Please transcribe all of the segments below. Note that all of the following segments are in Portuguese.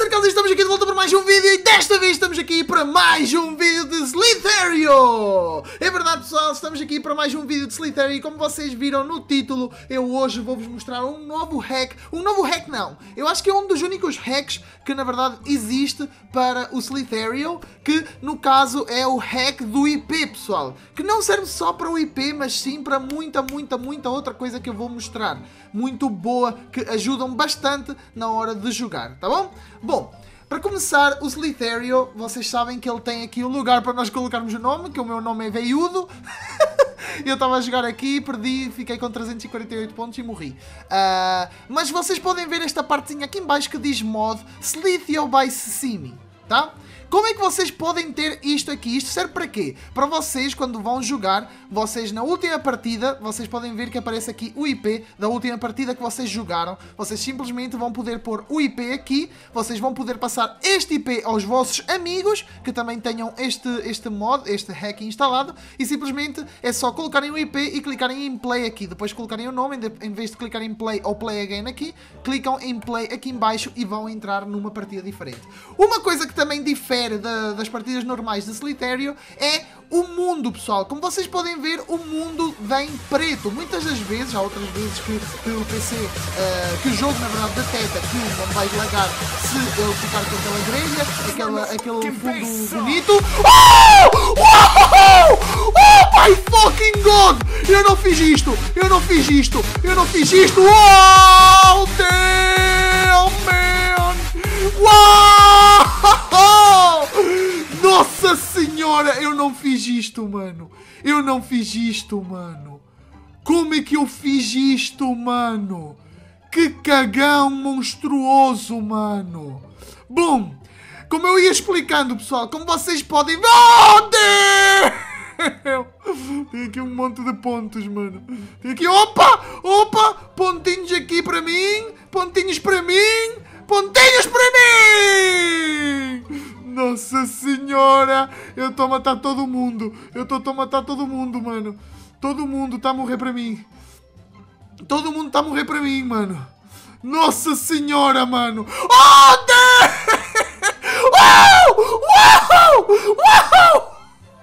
Cercados, estamos aqui de volta para mais um vídeo e desta vez estamos aqui para mais um vídeo de Slither.io. É verdade, pessoal, estamos aqui para mais um vídeo de Slither.io e como vocês viram no título, eu hoje vou-vos mostrar um novo hack. Um novo hack não, eu acho que é um dos únicos hacks que na verdade existe para o Slither.io, que no caso é o hack do IP, pessoal. Que não serve só para o IP, mas sim para muita outra coisa que eu vou mostrar. Muito boa, que ajudam bastante na hora de jogar, tá bom? Bom, para começar, o Slither.io, vocês sabem que ele tem aqui o lugar para nós colocarmos o nome, que o meu nome é Veiudo. Eu estava a jogar aqui, perdi, fiquei com 348 pontos e morri. Mas vocês podem ver esta partezinha aqui em baixo que diz mod Slither.io by Simi, tá? Como é que vocês podem ter isto aqui? Isto serve para quê? Para vocês, quando vão jogar, vocês na última partida, vocês podem ver que aparece aqui o IP da última partida que vocês jogaram. Vocês simplesmente vão poder pôr o IP aqui, vocês vão poder passar este IP aos vossos amigos, que também tenham este mod, este hack instalado, e simplesmente é só colocarem o IP e clicarem em play aqui. Depois colocarem o nome, em vez de clicarem em play ou play again aqui, clicam em play aqui em baixo e vão entrar numa partida diferente. Uma coisa que também difere das partidas normais de Slither.io é o mundo, pessoal. Como vocês podem ver, o mundo vem preto. Muitas das vezes, há outras vezes que o PC, que o jogo na verdade detecta que não vai lagar se ele ficar com aquela grelha, aquele fundo bonito. Oh my fucking god! Eu não fiz isto! Eu não fiz isto! Eu não fiz isto! Oh damn man! Uau! Nossa senhora, eu não fiz isto, mano. Eu não fiz isto, mano. Como é que eu fiz isto, mano? Que cagão monstruoso, mano. Bom, como eu ia explicando, pessoal, como vocês podem... Oh, Deus! Tem aqui um monte de pontos, mano. Tem aqui... Opa! Opa! Pontinhos aqui para mim. Pontinhos para mim. Pontinhos para mim! Nossa senhora! Eu estou a matar todo mundo! Eu estou a matar todo mundo, mano! Todo mundo está a morrer para mim! Todo mundo está a morrer para mim, mano! Nossa senhora, mano! Oh, Deus! Uau! Uau! Uau!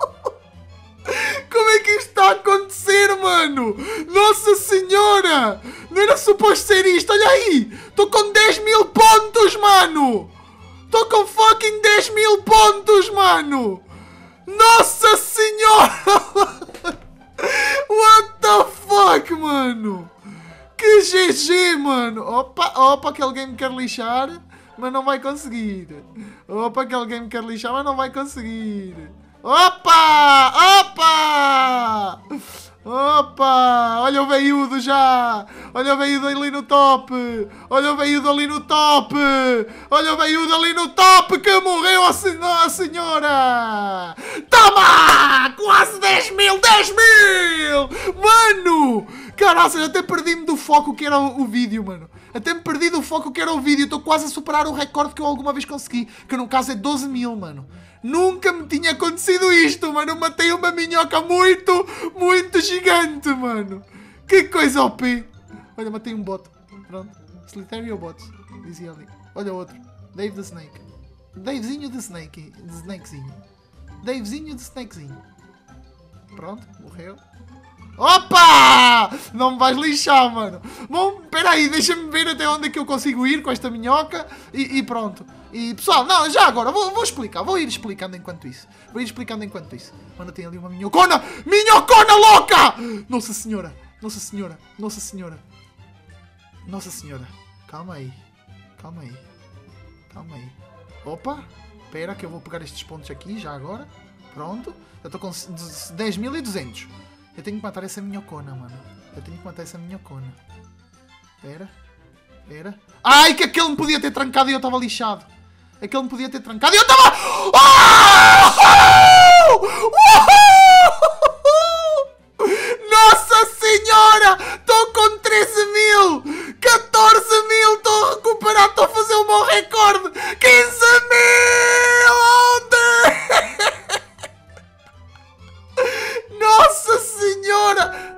Como é que isto está a acontecer, mano? Nossa senhora! Não era suposto ser isto! Olha aí! Estou com 10 mil pontos, mano! Estou com fucking 10 mil pontos, mano! Nossa senhora! What the fuck, mano? Que GG, mano! Opa, opa, que alguém me quer lixar, mas não vai conseguir. Opa, que alguém me quer lixar, mas não vai conseguir. Opa! Opa! Opa! Olha o veiudo já! Olha o veiudo ali no top! Olha o veiudo ali no top! Olha o veiudo ali no top que morreu a senhora! Toma! Quase 10 mil! 10 mil! Mano! Caraca, até perdi-me do foco que era o vídeo, mano. Até me perdi do foco que era o vídeo. Estou quase a superar o recorde que eu alguma vez consegui. Que no caso é 12 mil, mano. Nunca me tinha acontecido isto, mano. Eu matei uma minhoca muito gigante, mano. Que coisa OP. Olha, matei um bot. Pronto. Slither.io bots. Dizia ali. Olha outro. Dave the Snake. Davezinho de Snake. De Snakezinho. Davezinho de Snakezinho. Pronto. Morreu. Opa! Não me vais lixar, mano. Bom, peraí, deixa-me ver até onde é que eu consigo ir com esta minhoca e pronto. E pessoal, não, já agora, vou explicar. Vou ir explicando enquanto isso. Vou ir explicando enquanto isso. Mano, tem ali uma minhocona! Minhocona louca! Nossa senhora! Nossa senhora! Nossa senhora! Nossa senhora! Calma aí. Calma aí. Calma aí. Opa! Espera que eu vou pegar estes pontos aqui já agora. Pronto. Eu estou com 10.200. Eu tenho que matar essa minhocona, mano. Eu tenho que matar essa minhocona. Espera. Espera. Ai, que aquele me podia ter trancado e eu estava lixado. Aquele me podia ter trancado e eu estava... Nossa senhora! Estou com 13 mil! 14 mil! Estou a recuperar! Estou a fazer o meu recorde! 15 mil! Onde? Nossa senhora!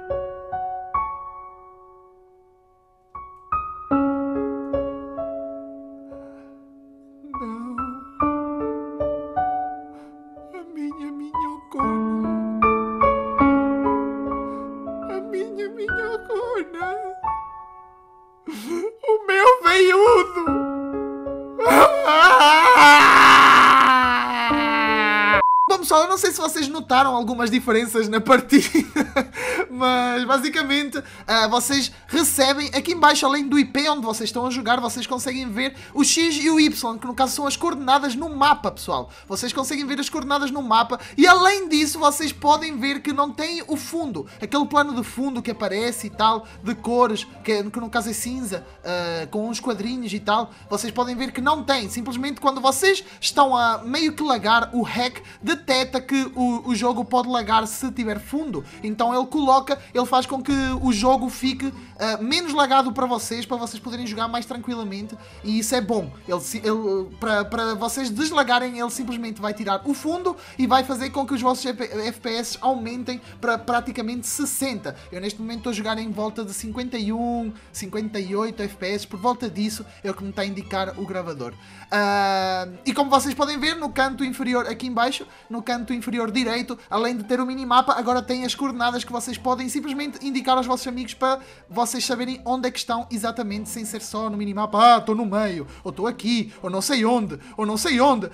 não sei se vocês notaram algumas diferenças na partida, mas basicamente vocês recebem aqui em baixo, além do IP onde vocês estão a jogar, vocês conseguem ver o X e o Y, que no caso são as coordenadas no mapa, pessoal. Vocês conseguem ver as coordenadas no mapa e além disso vocês podem ver que não tem o fundo, aquele plano de fundo que aparece e tal, de cores, que no caso é cinza, com uns quadrinhos e tal. Vocês podem ver que não tem, simplesmente quando vocês estão a meio que lagar, o hack detecta que o jogo pode lagar se tiver fundo, então ele faz com que o jogo fique menos lagado para vocês poderem jogar mais tranquilamente, e isso é bom. Para vocês deslagarem, ele simplesmente vai tirar o fundo e vai fazer com que os vossos FPS aumentem para praticamente 60. Eu neste momento estou a jogar em volta de 51, 58 FPS, por volta disso é o que me está a indicar o gravador. E como vocês podem ver no canto inferior, aqui em baixo, no canto inferior direito, além de ter o minimapa, agora tem as coordenadas que vocês podem simplesmente indicar aos vossos amigos para vocês saberem onde é que estão exatamente, sem ser só no minimapa, estou no meio, ou estou aqui, ou não sei onde, ou não sei onde.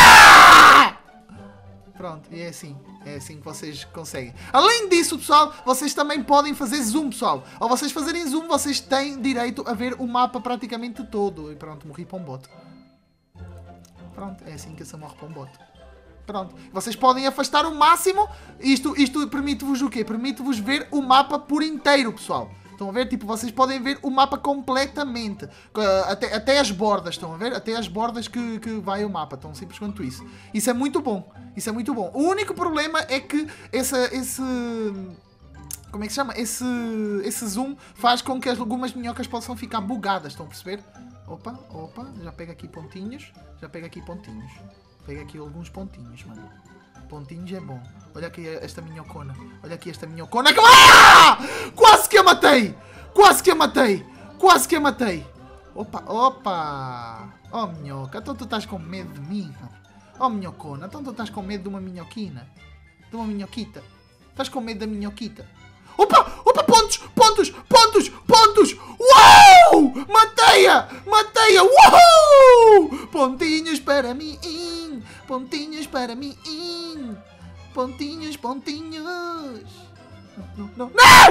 Pronto, e é assim que vocês conseguem. Além disso, pessoal, vocês também podem fazer zoom, pessoal. Ao vocês fazerem zoom, vocês têm direito a ver o mapa praticamente todo. E pronto, morri para um bot. Pronto, é assim que se morre para um bot. Pronto, vocês podem afastar o máximo. Isto permite-vos o quê? Permite-vos ver o mapa por inteiro, pessoal. Estão a ver? Tipo, vocês podem ver o mapa completamente. Até as bordas, estão a ver? Até as bordas que vai o mapa. Tão simples quanto isso. Isso é muito bom. Isso é muito bom. O único problema é que como é que se chama? Esse zoom faz com que algumas minhocas possam ficar bugadas. Estão a perceber? Opa, já pega aqui pontinhos. Pega aqui alguns pontinhos, mano. Pontinhos é bom. Olha aqui esta minhocona. Quase que a matei. Opa. Oh, minhoca. Então tu estás com medo de mim? Oh, minhocona. Então tu estás com medo de uma minhoquina? De uma minhoquita? Estás com medo da minhoquita? Opa, pontos. Uau! Matei-a! Uau! Pontinhos para mim. Pontinhos. Não!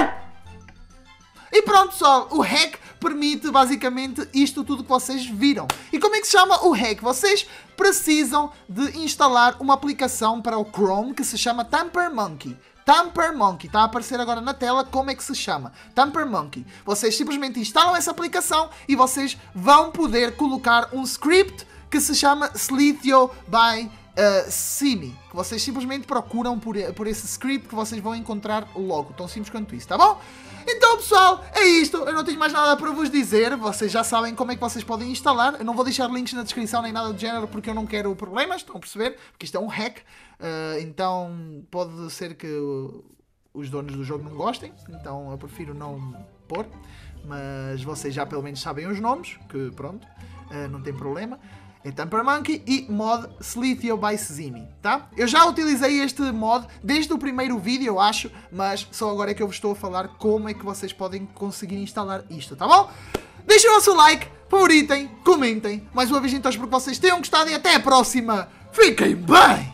E pronto, pessoal, o hack permite basicamente isto tudo que vocês viram. E como é que se chama o hack? Vocês precisam de instalar uma aplicação para o Chrome que se chama Tamper Monkey. Está a aparecer agora na tela como é que se chama. Tamper Monkey. Vocês simplesmente instalam essa aplicação e vocês vão poder colocar um script que se chama Slithio by Simi. Que vocês simplesmente procuram por esse script que vocês vão encontrar logo. Tão simples quanto isso, tá bom? Então, pessoal, é isto. Eu não tenho mais nada para vos dizer. Vocês já sabem como é que vocês podem instalar. Eu não vou deixar links na descrição nem nada do género porque eu não quero problemas. Estão a perceber? Porque isto é um hack. Então, pode ser que os donos do jogo não gostem. Então, eu prefiro não pôr. Mas vocês já pelo menos sabem os nomes. Que pronto, não tem problema. É Tamper Monkey e mod Slithio by Simi, tá? Eu já utilizei este mod desde o primeiro vídeo, eu acho, mas só agora é que eu vos estou a falar como é que vocês podem conseguir instalar isto, tá bom? Deixem o seu like, favoritem, comentem. Mais uma vez então espero que vocês tenham gostado e até a próxima. Fiquem bem!